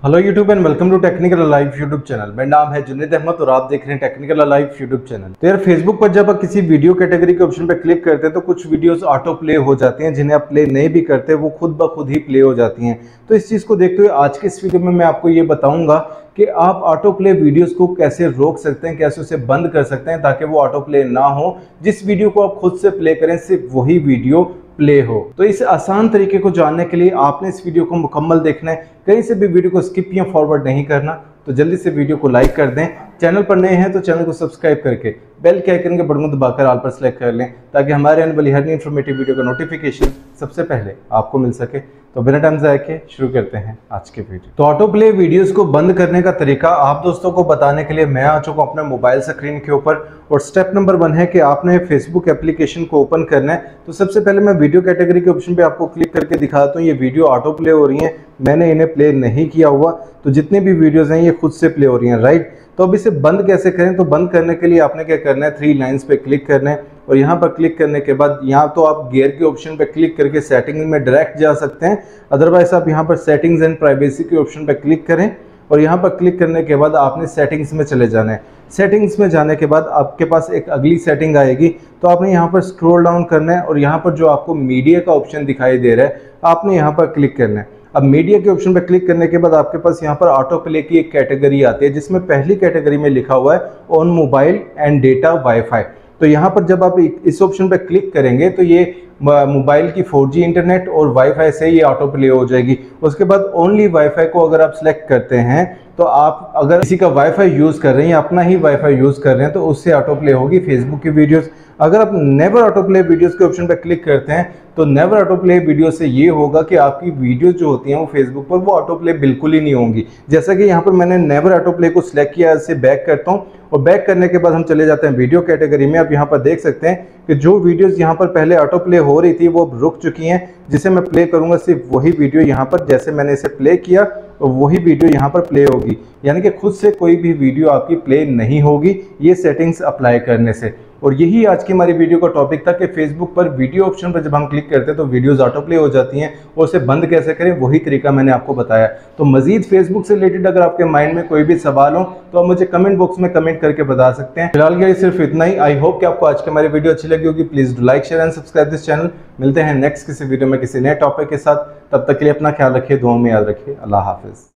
Hello YouTube and welcome to technical alive YouTube channel. मेरा नाम है जुनैद अहमद और आप देख रहे हैं टेक्निकल अलाइव यूट्यूब चैनल। तो यार फेसबुक पर जब आप किसी वीडियो कैटेगरी के ऑप्शन पर क्लिक करते हैं तो कुछ वीडियोस ऑटो प्ले हो जाती हैं, जिन्हें आप प्ले नहीं भी करते वो खुद ब खुद ही प्ले हो जाती हैं। तो इस चीज़ को देखते हुए आज के इस वीडियो में मैं आपको ये बताऊंगा कि आप ऑटो प्ले वीडियोस को कैसे रोक सकते हैं, कैसे उसे बंद कर सकते हैं ताकि वो ऑटो प्ले ना हो। जिस वीडियो को आप खुद से प्ले करें सिर्फ वही वीडियो प्ले हो। तो इस आसान तरीके को जानने के लिए आपने इस वीडियो को मुकम्मल देखना है, कहीं से भी वीडियो को स्किप या फॉरवर्ड नहीं करना। तो जल्दी से वीडियो को लाइक कर दें, चैनल पर नए हैं तो चैनल को सब्सक्राइब करके बेल के आइकन के बटन को दबाकर ऑल पर सेलेक्ट कर लें ताकि हमारे आने वाली हर इन्फॉर्मेटिव वीडियो का नोटिफिकेशन सबसे पहले आपको मिल सके। तो बिना टाइम ज़ाया के शुरू करते हैं आज के वीडियो। तो ऑटो प्ले वीडियोस को बंद करने का तरीका आप दोस्तों को बताने के लिए मैं आ चुका हूं अपने मोबाइल स्क्रीन के ऊपर। और स्टेप नंबर 1 है कि आपने फेसबुक एप्लीकेशन को ओपन करना है। तो सबसे पहले मैं वीडियो कैटेगरी के ऑप्शन पे आपको क्लिक करके दिखाता हूँ। ये वीडियो ऑटो प्ले हो रही हैं, मैंने इन्हें प्ले नहीं किया हुआ, तो जितने भी वीडियोज़ हैं ये खुद से प्ले हो रही हैं, राइट। तो अब इसे बंद कैसे करें? तो बंद करने के लिए आपने क्या करना है, 3 लाइन्स पे क्लिक करना है और यहाँ पर क्लिक करने के बाद यहाँ तो आप गियर के ऑप्शन पे क्लिक करके सेटिंग में डायरेक्ट जा सकते हैं। अदरवाइज आप यहाँ पर सेटिंग्स एंड प्राइवेसी के ऑप्शन पे क्लिक करें और यहाँ पर क्लिक करने के बाद आपने सेटिंग्स में चले जाना है। सेटिंग्स में जाने के बाद आपके पास एक अगली सेटिंग आएगी, तो आपने यहाँ पर स्क्रॉल डाउन करना है और यहाँ पर जो आपको मीडिया का ऑप्शन दिखाई दे रहा है आपने यहाँ पर क्लिक करना है। अब मीडिया के ऑप्शन पर क्लिक करने के बाद आपके पास यहाँ पर ऑटो प्ले की एक कैटेगरी आती है, जिसमें पहली कैटेगरी में लिखा हुआ है on mobile and data wifi. तो यहाँ पर जब आप इस ऑप्शन पर क्लिक करेंगे तो ये मोबाइल की 4G इंटरनेट और वाईफाई से ये ऑटो प्ले हो जाएगी। उसके बाद ओनली वाईफाई को अगर आप सिलेक्ट करते हैं तो आप अगर किसी का वाईफाई यूज़ कर रहे हैं या अपना ही वाईफाई यूज़ कर रहे हैं तो उससे ऑटो प्ले होगी फेसबुक की वीडियोस। अगर आप नेवर ऑटो प्ले वीडियोस के ऑप्शन पर क्लिक करते हैं तो नेवर ऑटो प्ले वीडियो से ये होगा कि आपकी वीडियोस जो होती हैं वो फेसबुक पर वो ऑटो प्ले बिल्कुल ही नहीं होंगी। जैसा कि यहाँ पर मैंने नेवर ऑटो प्ले को सिलेक्ट किया, इससे बैक करता हूँ और बैक करने के बाद हम चले जाते हैं वीडियो कैटेगरी में। आप यहाँ पर देख सकते हैं कि जो वीडियोस यहाँ पर पहले ऑटो प्ले हो रही थी वो रुक चुकी हैं। जिसे मैं प्ले करूँगा सिर्फ वही वीडियो यहाँ पर, जैसे मैंने इसे प्ले किया तो वही वीडियो यहाँ पर प्ले होगी, यानी कि खुद से कोई भी वीडियो आपकी प्ले नहीं होगी ये सेटिंग्स अप्लाई करने से। और यही आज की हमारी वीडियो का टॉपिक था कि फेसबुक पर वीडियो ऑप्शन पर जब हम क्लिक करते हैं तो वीडियोस ऑटो प्ले हो जाती हैं और उसे बंद कैसे करें वही तरीका मैंने आपको बताया। तो मजीद फेसबुक से रिलेटेड अगर आपके माइंड में कोई भी सवाल हो तो आप मुझे कमेंट बॉक्स में कमेंट करके बता सकते हैं। फिलहाल के लिए सिर्फ इतना ही। आई होप कि आपको आज की हमारी वीडियो अच्छी लगी होगी। Please do like, share and subscribe this channel. मिलते हैं नेक्स्ट किसी वीडियो में किसी नए टॉपिक के साथ। तब तक के लिए अपना ख्याल रखिए, दुआओं में याद रखिए। अल्लाह हाफिज।